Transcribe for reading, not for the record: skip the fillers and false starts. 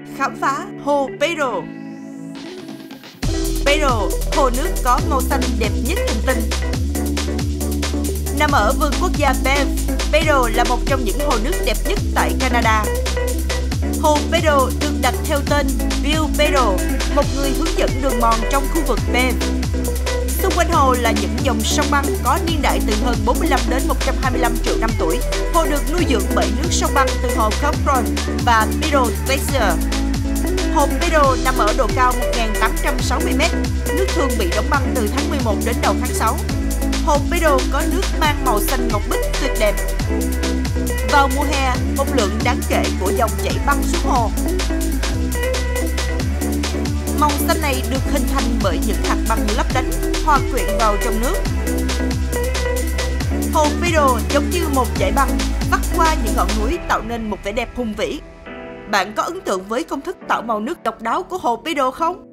Khám phá hồ Pedro. Pedro, hồ nước có màu xanh đẹp nhất hành tinh. Nằm ở vườn quốc gia Banff, Pedro là một trong những hồ nước đẹp nhất tại Canada. Hồ Pedro được đặt theo tên Bill Pedro, một người hướng dẫn đường mòn trong khu vực Banff. Xung quanh hồ là những dòng sông băng có niên đại từ hơn 45 đến 125 triệu năm tuổi. Hồ được nuôi dưỡng bởi nước sông băng từ hồ Carbon và Pedro Glacier. Hồ Pedro nằm ở độ cao 1.860 m, nước thường bị đóng băng từ tháng 11 đến đầu tháng 6. Hồ Pedro có nước mang màu xanh ngọc bích tuyệt đẹp. Vào mùa hè, một lượng đáng kể của dòng chảy băng xuống hồ. Màu xanh này được hình thành bởi những hạt băng lấp lánh, hòa quyện vào trong nước. Hồ Pedro giống như một dải băng vắt qua những ngọn núi tạo nên một vẻ đẹp hùng vĩ. Bạn có ấn tượng với công thức tạo màu nước độc đáo của hồ Pedro không?